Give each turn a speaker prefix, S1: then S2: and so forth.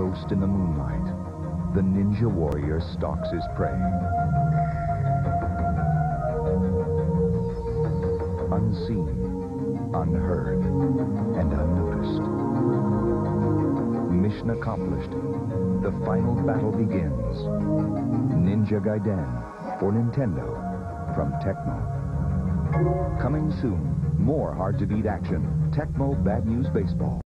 S1: ghost in the moonlight, the ninja warrior stalks his prey. Unseen, unheard, and unnoticed. Mission accomplished. The final battle begins. Ninja Gaiden for Nintendo from Tecmo. Coming soon, more hard-to-beat action. Tecmo Bad News Baseball.